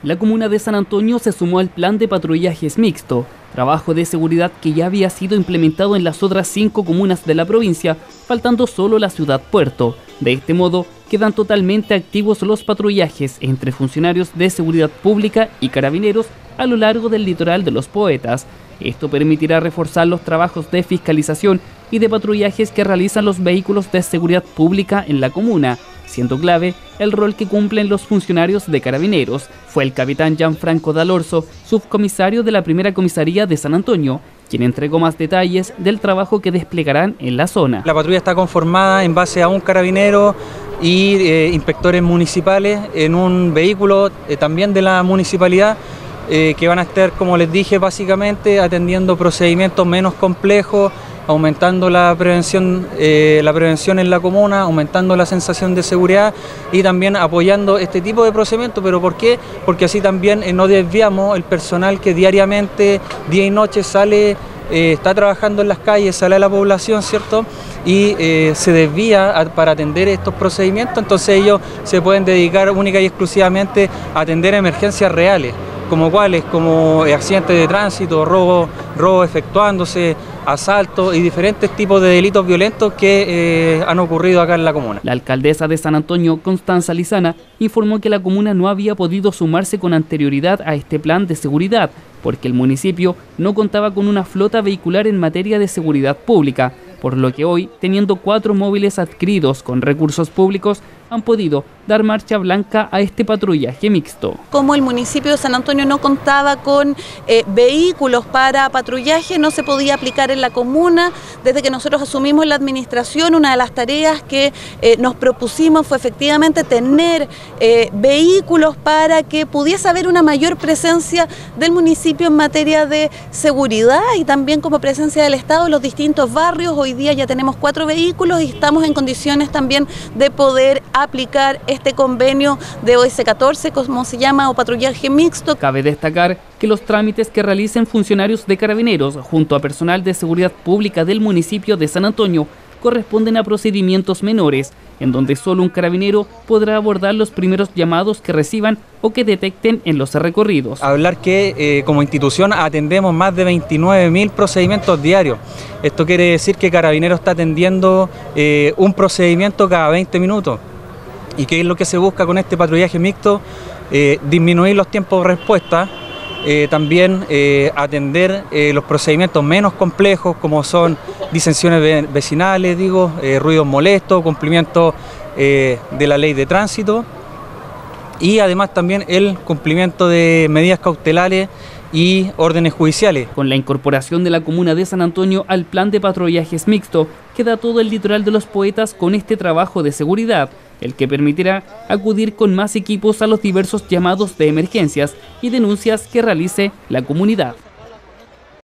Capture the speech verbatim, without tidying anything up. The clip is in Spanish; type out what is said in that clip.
La comuna de San Antonio se sumó al plan de patrullajes mixto, trabajo de seguridad que ya había sido implementado en las otras cinco comunas de la provincia, faltando solo la ciudad Puerto. De este modo, quedan totalmente activos los patrullajes entre funcionarios de seguridad pública y carabineros a lo largo del litoral de Los Poetas. Esto permitirá reforzar los trabajos de fiscalización y de patrullajes que realizan los vehículos de seguridad pública en la comuna, siendo clave el rol que cumplen los funcionarios de carabineros. Fue el capitán Gianfranco D'Alorso, subcomisario de la primera comisaría de San Antonio, quien entregó más detalles del trabajo que desplegarán en la zona. La patrulla está conformada en base a un carabinero y eh, inspectores municipales en un vehículo eh, también de la municipalidad, eh, que van a estar, como les dije, básicamente atendiendo procedimientos menos complejos, aumentando la prevención, eh, la prevención en la comuna, aumentando la sensación de seguridad y también apoyando este tipo de procedimientos. ¿Pero por qué? Porque así también eh, no desviamos el personal que diariamente, día y noche, sale, eh, está trabajando en las calles, sale a la población, ¿cierto? Y eh, se desvía a, para atender estos procedimientos, entonces ellos se pueden dedicar única y exclusivamente a atender emergencias reales, como cuáles, como accidentes de tránsito, robo, robo efectuándose, asaltos y diferentes tipos de delitos violentos que eh, han ocurrido acá en la comuna. La alcaldesa de San Antonio, Constanza Lizana, informó que la comuna no había podido sumarse con anterioridad a este plan de seguridad, porque el municipio no contaba con una flota vehicular en materia de seguridad pública, por lo que hoy, teniendo cuatro móviles adquiridos con recursos públicos, han podido dar marcha blanca a este patrullaje mixto. Como el municipio de San Antonio no contaba con eh, vehículos para patrullaje, no se podía aplicar en la comuna. Desde que nosotros asumimos la administración, una de las tareas que eh, nos propusimos fue efectivamente tener eh, vehículos para que pudiese haber una mayor presencia del municipio en materia de seguridad y también como presencia del Estado en los distintos barrios. Hoy día ya tenemos cuatro vehículos y estamos en condiciones también de poder aplicar este convenio de O S catorce, como se llama, o patrullaje mixto. Cabe destacar que los trámites que realicen funcionarios de carabineros junto a personal de seguridad pública del municipio de San Antonio corresponden a procedimientos menores, en donde solo un carabinero podrá abordar los primeros llamados que reciban o que detecten en los recorridos. Hablar que eh, como institución atendemos más de veintinueve mil procedimientos diarios. Esto quiere decir que Carabineros está atendiendo eh, un procedimiento cada veinte minutos. ¿Y qué es lo que se busca con este patrullaje mixto? Eh, disminuir los tiempos de respuesta, eh, también eh, atender eh, los procedimientos menos complejos, como son disensiones vecinales, digo, eh, ruidos molestos, cumplimiento eh, de la ley de tránsito y además también el cumplimiento de medidas cautelares y órdenes judiciales. Con la incorporación de la comuna de San Antonio al plan de patrullajes mixto, queda todo el litoral de Los Poetas con este trabajo de seguridad, el que permitirá acudir con más equipos a los diversos llamados de emergencias y denuncias que realice la comunidad.